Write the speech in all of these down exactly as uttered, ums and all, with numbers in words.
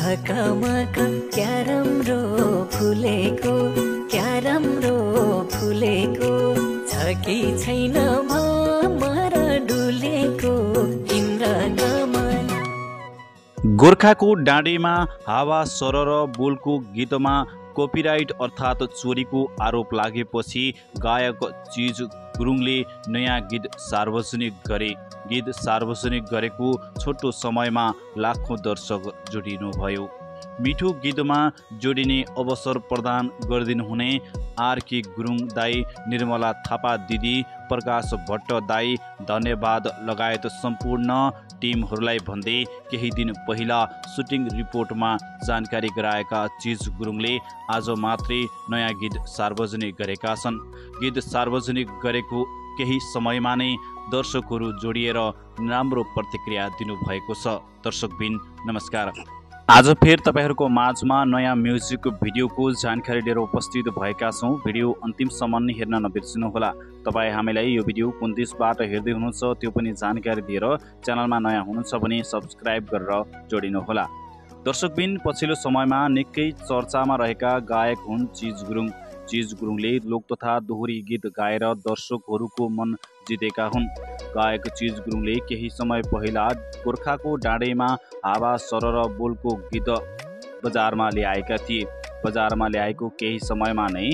झकमक क्या राम्रो फुलेको क्या राम्रो फुलेको छ कि छैन भमर डुलेको इन्द्रकमल। गोर्खाको डाँडीमा हावा सरर बोलको गीतमा कपिराइट अर्थात् चोरीको आरोप लागेपछि गायक चिज गुरुङले नयाँ गीत सार्वजनिक गरे। गीत सार्वजनिक गरेको छोटो समयमा लाखौं दर्शक जोडिनुभयो। मिठो गीतमा जोडिने अवसर प्रदान गरिदिनुहुने आरके गुरुङ दाई, निर्मला थापा दिदी, प्रकाश भट्ट दाई धन्यवाद लगायत सम्पूर्ण टिमहरूलाई भन्दै केही दिन पहिला सुटिङ रिपोर्टमा जानकारी गराएका चिज गुरुङले आज मात्रै नयाँ गीत सार्वजनिक गरेका छन्। गीत सार्वजनिक गरेको केही समयमा नै दर्शकहरू जोडिएर राम्रो प्रतिक्रिया दिनुभएको छ। दर्शकबिन नमस्कार, आज फेर तपाईहरूको माझमा नयाँ म्युजिक भिडियोको जानकारी लिएर उपस्थित भएका छौँ। भिडियो अन्तिमसम्म हेर्न नबिर्सिनुहोला। तपाईँ हामीलाई यो भिडियो कुन देशबाट हेर्दै हुनुहुन्छ त्यो पनि जानकारी दिएर च्यानलमा नयाँ हुनुहुन्छ भने सब्सक्राइब गरेर जोडिनुहोला। दर्शकबिन, पछिल्लो समयमा निकै चर्चामा रहेका गायक हुन् चिज गुरुङ। चिज गुरुङले लोक तथा दोहोरी गीत गाएर दर्शकहरूको मन जितेका हुन्। गायक चिज गुरुङले केही समय पहिला गोर्खाको डाँडैमा हावा सरर बोलको गीत बजारमा ल्याएका थिए। बजारमा ल्याएको केही समयमा नै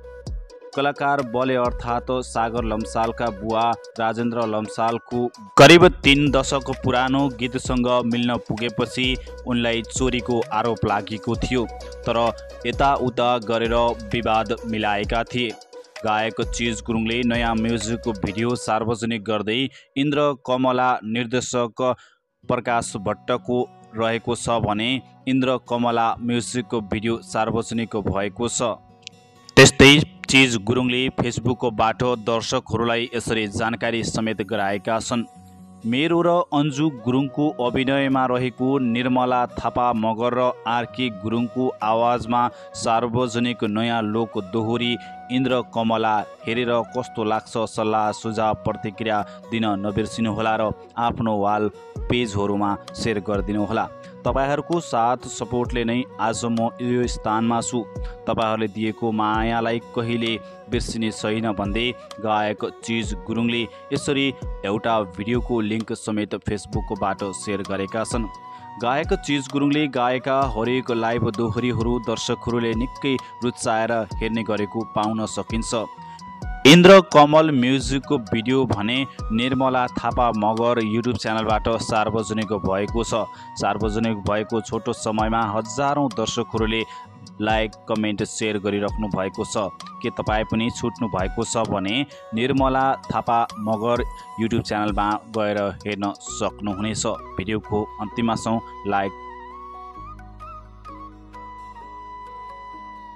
कलाकार बले अर्थात् सागर लम्सालका बुवा राजेन्द्र लम्सालको करिब तीन दशक पुरानो गीतसँग मिल्न पुगेपछि उनलाई चोरीको आरोप लागेको थियो, तर यताउता गरेर विवाद मिलाएका थिए। गायक चिज गुरुङले नयाँ म्युजिक भिडियो सार्वजनिक गर्दै इन्द्र कमला निर्देशक प्रकाश भट्टको रहेको छ भने इन्द्र कमला म्युजिक भिडियो सार्वजनिक भएको छ। त्यस्तै चिज गुरुङले फेसबुकबाट दर्शकहरूलाई यसरी जानकारी समेत गराएका छन्। मेरो र अन्जु गुरुङको अभिनयमा रहेको निर्मला थापा मगर र आरके गुरुङको आवाजमा सार्वजनिक नयाँ लोक दोहोरी इन्द्र कमला हेरेर कस्तो लाग्छ सल्लाह सुझाव प्रतिक्रिया दिन नबिर्सिनुहोला र आफ्नो वाल पेजहरूमा सेयर गरिदिनुहोला। तपाईहरूको साथ सपोर्टले नै आज म यो स्थानमा छु। तपाईहरूले दिएको मायालाई कहिले बिर्सिने छैन भन्दै गायक चिज गुरुङले यसरी एउटा भिडियोको लिङ्क समेत फेसबुकबाट सेयर गरेका छन्। गायक चिज गुरुङले गाएका हरेक लाइभ दोहोरीहरू दर्शकहरूले निकै रुचाएर हेर्ने गरेको पाउन सकिन्छ। इन्द्र कमल म्युजिकको भिडियो भने निर्मला थापा मगर युट्युब च्यानलबाट सार्वजनिक भएको छ। सार्वजनिक भएको छोटो समयमा हजारौं दर्शकहरूले लाइक कमेन्ट सेयर गरिराख्नु भएको छ। के तपाईँ पनि छुट्नु भएको छ भने निर्मला थापा मगर युट्युब च्यानलमा गएर हेर्न सक्नुहुनेछ। भिडियोको अन्तिममा छौँ, लाइक